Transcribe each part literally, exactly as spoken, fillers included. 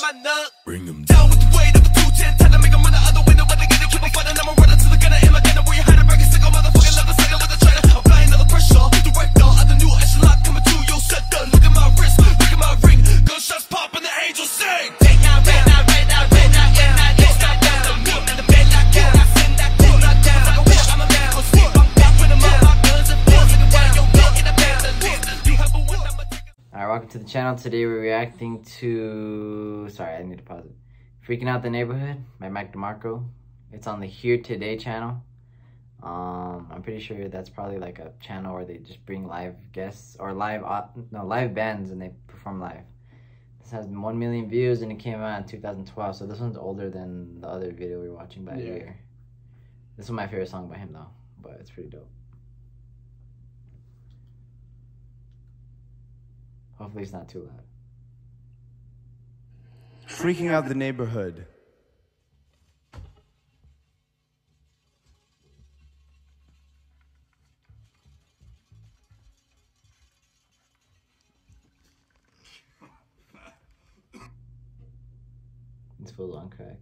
my nut. Bring them down with the weight of a two ten. Time to make them run the other window, but they get to keep on fighting. I'ma run into the gunner in my gunner. Where you had a break a sickle, motherfucking love a second with a trainer. I'm flying under the pressure. The right down at the new echelon coming through. Yo, set done. Look at my wrist, look at my ring. Gunshots pop and the angels sing. Take out, red out, red out, red out, red out. Don't stop down to me. And the bed like that. I send that cool not down. Like a wish, I'm a man. Go sleep. I'm back with them all. My guns and force. Like a wire, yo, blood in the bed. Be humble when I'm a Alright, welcome to the channel. Today we're reacting to... Sorry, I need to pause it. Freaking Out the Neighborhood by Mac DeMarco. It's on the Here Today channel. Um, I'm pretty sure that's probably like a channel where they just bring live guests or live no live bands and they perform live. This has one million views and it came out in two thousand twelve, so this one's older than the other video we were watching by a year. This is my favorite song by him though, but it's pretty dope. Hopefully it's not too loud. Freaking Out the Neighborhood. This fool's on crack.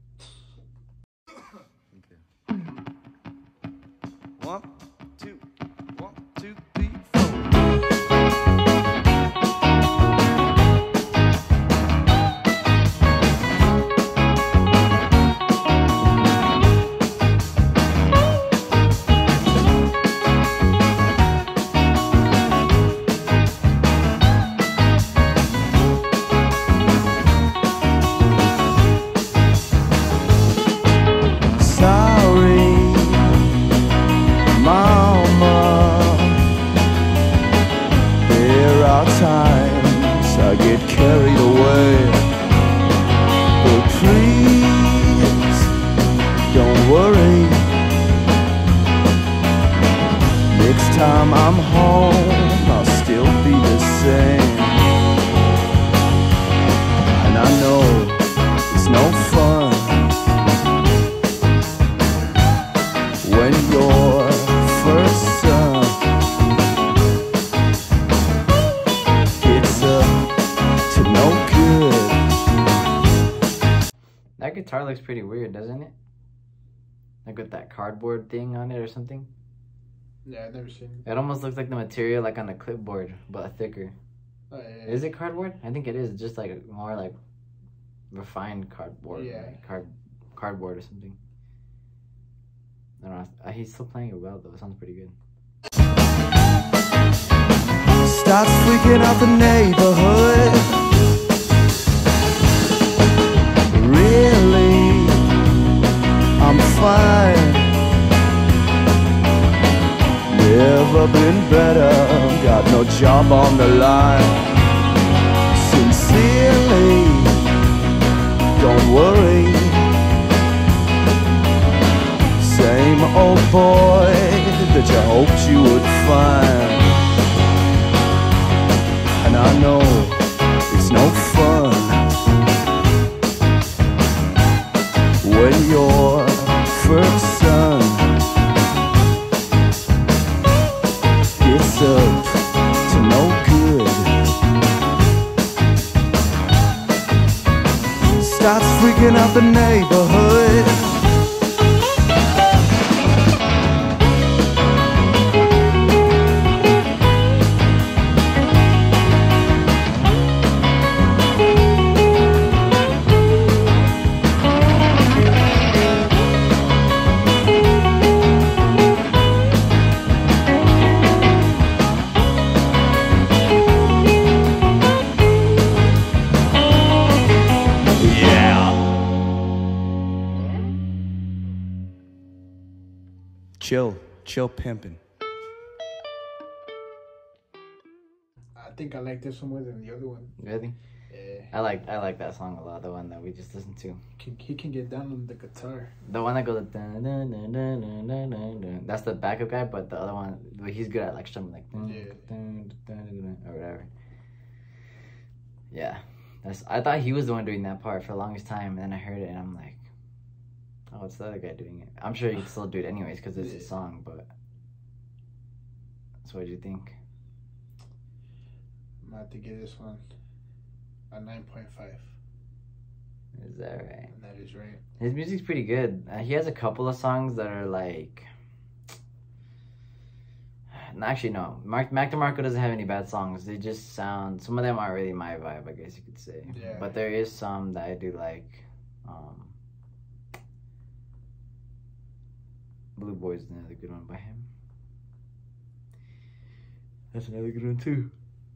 Okay. One, two, one, two, three, four. Times I get carried away, but please don't worry. Next time I'm home, I'll still be the same. And I know it's no fun when your first son That guitar looks pretty weird, doesn't it? Like with that cardboard thing on it or something. Yeah, I've never seen it. It almost looks like the material like on a clipboard, but thicker. Oh, yeah, yeah. Is it cardboard? I think it is. Just like more like refined cardboard. Yeah. Like card cardboard or something. I don't know. He's still playing it well though. It sounds pretty good. Starts freaking out the neighborhood. Really, I'm fine. Never been better. Got no job on the line. Sincerely, don't worry. Same old boy that you hoped you would find. And I know it's no fun when your first son gets up to no good, starts freaking out the neighborhood. Chill, chill pimpin'. I think I like this one more than the other one. Really? Yeah. I like I like that song a lot. The one that we just listened to. Can, he can get down on the guitar. The one that goes dun, dun, dun, dun, dun, dun, dun, dun. That's the backup guy, but the other one, he's good at like strumming like dun, Yeah. dun, dun, dun, dun, or whatever. Yeah, that's. I thought he was the one doing that part for the longest time, and then I heard it, and I'm like, oh, it's the other guy doing it. I'm sure he can still do it anyways because it's Yeah. his song, but. So what did you think? I'm gonna have to give this one a nine point five. Is that right? And that is right. His music's pretty good. Uh, he has a couple of songs that are like. Actually, no. Mark Mac DeMarco doesn't have any bad songs. They just sound. Some of them aren't really my vibe, I guess you could say. Yeah. But there is some that I do like. Um, Blue Boy's another good one by him. That's another good one too.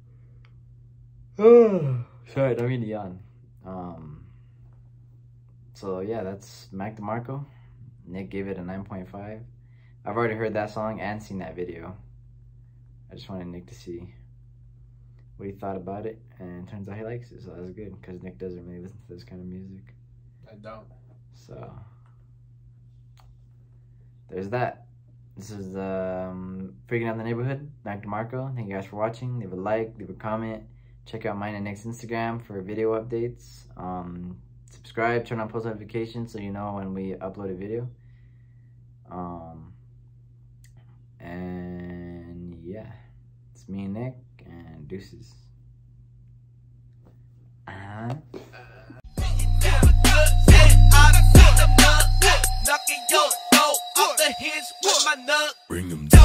Oh, sorry, I mean to yawn. Um. So yeah, that's Mac DeMarco. Nick gave it a nine point five. I've already heard that song and seen that video. I just wanted Nick to see what he thought about it, and it turns out he likes it, so that's good, because Nick doesn't really listen to this kind of music. I don't. So, there's that. This is um, Freaking Out the Neighborhood, Mac DeMarco. Thank you guys for watching. Leave a like, leave a comment. Check out mine and Nick's Instagram for video updates. Um, subscribe, turn on post notifications so you know when we upload a video. Um, and yeah, it's me and Nick, and deuces. Uh-huh. Knocking your door off the hinge with my nut. Bring 'em down.